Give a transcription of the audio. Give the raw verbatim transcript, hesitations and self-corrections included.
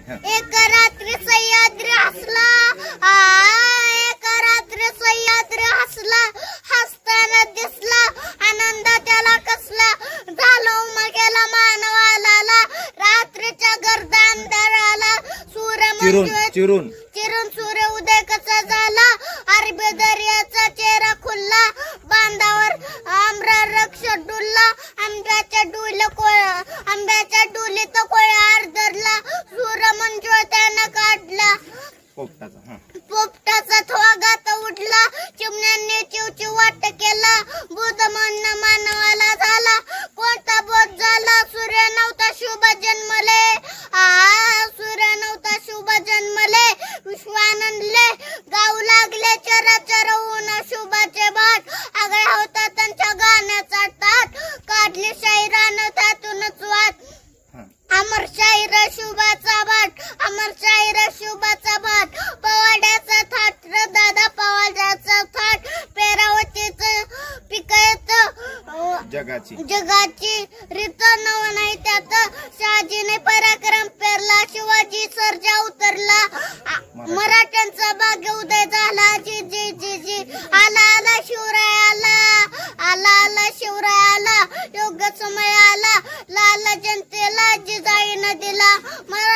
एक रात्री सह्याद्री हसला, एक रात्री सह्याद्री हसला, हसताना दिसला आनंद त्याला कसला, झालो उमगेला मानवाला, रात्रीच्या गर्द अंधाराला सूर्य चिरून चिरून सूर्य उदय कसा झाला, अरबी दर्याचा चेहरा खुलला, बांधावर आम्रा रक्ष डुलला, आंब्याच्या डुल आंब्याच्या डुलीत कोळ्या आरधरला, सूर्य मंजुळ त्यानं काढला, पोपटाचा थोगात उडला, चिमण्यांनी चिवचिव वाट केला, बुध म्हणणं मानवाला झाला, कोणता बोध झाला, सूर्य नव्हता शुभ जन्मले, आ सूर्य नव्हता शुभ जन्मले, विश्वानंदले गाऊ लागले चराचर ऊन शुभाचे भाट, आगळा होता त्यांच्या गाण्याचा ताट, काढली शाहिरानं त्यातूनच वाट, अमर शाहीर शुभाचा भाट, अमर शाहीर शुभाचा भाट, पवाड्याचा थाट दादा पवाड्याचा थाट, पेरावतीच पिकत जगाची जगाची रीत नव नाही त्यात, शहाजीने पराक्रम पेरला, शिवाजी सर्जा उतरला, मराठ्यांचा भाग्य उदय झाला, जी जी जी जी आला आला शिवराय आला, आला आला शिवराय आला, योग्य समय आला, लाल जनतेला जिजाईनं दिला.